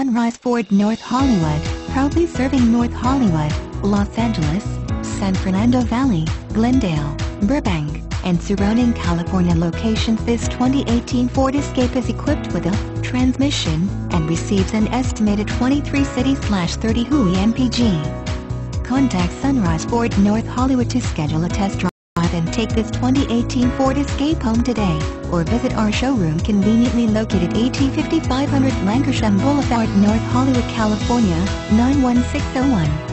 Sunrise Ford North Hollywood, proudly serving North Hollywood, Los Angeles, San Fernando Valley, Glendale, Burbank, and surrounding California locations. This 2018 Ford Escape is equipped with a transmission and receives an estimated 23 city/30 Hui mpg. Contact Sunrise Ford North Hollywood to schedule a test drive and take this 2018 Ford Escape home today, or visit our showroom conveniently located at 5500 Lankershim Blvd, North Hollywood, California, 91601.